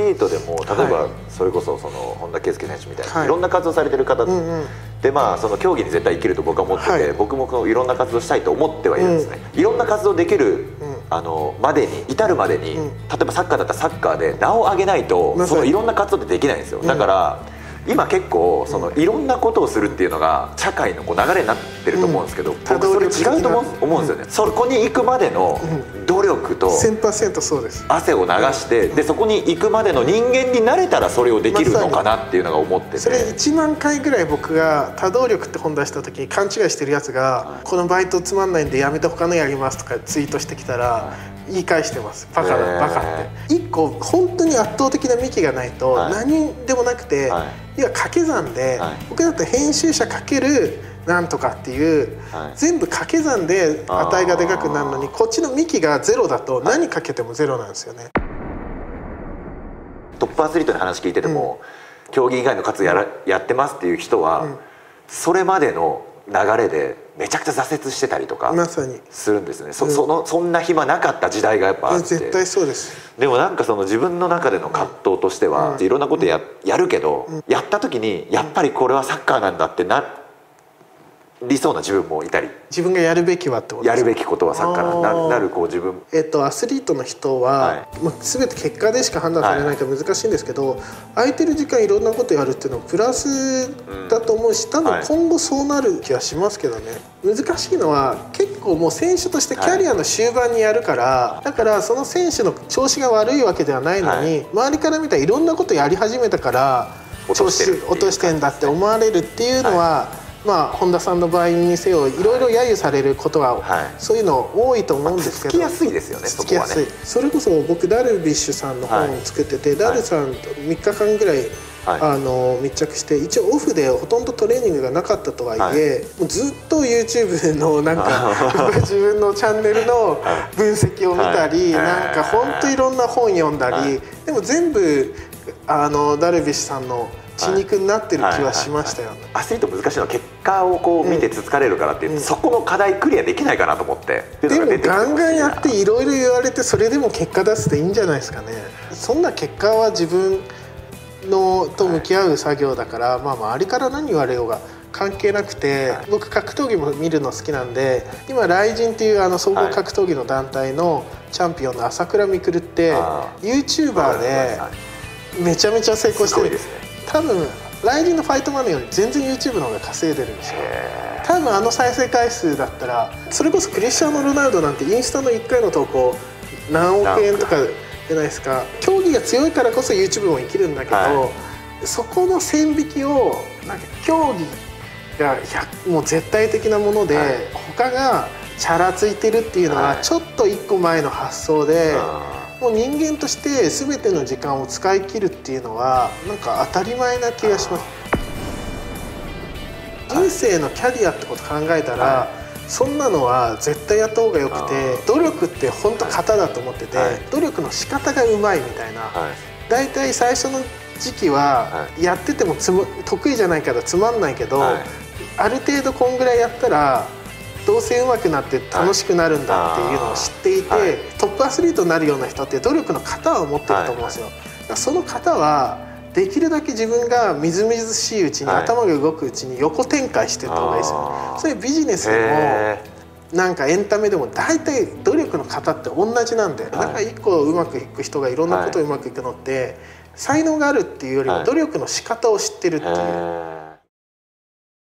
リートでも例えばそれこそ本田圭佑選手みたいないろんな活動されてる方で、まあその競技に絶対生きると僕は思ってて、僕もいろんな活動したいと思ってはいるんですね。いろんな活動できるまでに至るまでに、例えばサッカーだったらサッカーで名を上げないとそのいろんな活動ってできないんですよ。だから今結構いろんなことをするっていうのが社会の流れになってると思うんですけど、僕それ違うと思うんですよね。そこに行くまでの努力と 1000% そうです。 汗を流してでそこに行くまでの人間になれたらそれをできるのかなっていうのが思ってて、 それ1万回ぐらい僕が多動力って本出した時に勘違いしてるやつがこのバイトつまんないんでやめて他のやりますとかツイートしてきたら言い返してます。バカだバカって1個本当に圧倒的な幹がないと何でもなくて、要は掛け算で、僕だって編集者かけるなんとかっていう、全部掛け算で値がでかくなるのにこっちの幹がゼロだと何かけてもゼロなんですよね。 トップアスリートの話聞いてても、競技以外の活動やってますっていう人は、それまでの流れでめちゃくちゃ挫折してたりとかするんですね。そんな暇なかった時代がやっぱあって、 絶対そうです。 でもなんか自分の中での葛藤としては、いろんなことやるけど、やった時にやっぱりこれはサッカーなんだってなりそうな自分もいたり、 自分がやるべきはってことですか。 やるべきことはサッカーなる自分。 アスリートの人は、全て結果でしか判断されないから難しいんですけど、空いてる時間いろんなことやるっていうのはプラスだと思うし、多分今後そうなる気はしますけどね。難しいのは結構もう選手としてキャリアの終盤にやるから、だからその選手の調子が悪いわけではないのに、周りから見たらいろんなことやり始めたから調子落としてんだって思われるっていうのは、まあ本田さんの場合にせよいろいろ揶揄されることは、そういうの多いと思うんですけど、 つきやすいですよね。 つきやすい。それこそ僕ダルビッシュさんの本を作ってて、ダルさんと3日間ぐらい密着して、一応オフでほとんどトレーニングがなかったとはいえ、もうずっと YouTube のなんか自分のチャンネルの分析を見たり、なんか本当いろんな本読んだり、でも全部ダルビッシュさんの血肉になってる気はしましたよね。 アスリート難しいのは結果をこう見てつつかれるからって、そこの課題クリアできないかなと思って。 でもガンガンやっていろいろ言われてそれでも結果出すでいいんじゃないですかね。そんな結果は自分のと向き合う作業だから、周りから何言われようが関係なくて、僕格闘技も見るの好きなんで、今RIZINっていう総合格闘技の団体のチャンピオンの朝倉未来って YouTuber でめちゃめちゃ成功してるんですね。多分RIZINのファイトマネーより全然 YouTube の方が稼いでるんですよ。多分再生回数だったら、それこそクリスチャーノ・ロナウドなんてインスタの1回の投稿何億円とかじゃないですか。競技が強いからこそ YouTube も生きるんだけど、そこの線引きをなんか競技がもう絶対的なもので、他がチャラついてるっていうのはちょっと1個前の発想で、もう人間として全ての時間を使い切るっていうのはなんか当たり前な気がします。人生のキャリアってこと考えたら、そんなのは絶対やった方がよくて、努力って本当型だと思ってて、努力の仕方がうまいみたいな。だいたい最初の時期はやってても得意じゃないからつまんないけど、ある程度こんぐらいやったらどうせ上手くなって楽しくなるんだっていうのを知っていて、トップアスリートになるような人って努力の型を持ってると思うんですよ。その型はできるだけ自分がみずみずしいうちに、頭が動くうちに横展開していった方がいいですよね。そういうビジネスでもなんかエンタメでも大体努力の型って同じなんで、だから一個うまくいく人がいろんなことうまくいくのって、才能があるっていうよりも努力の仕方を知ってるっていう。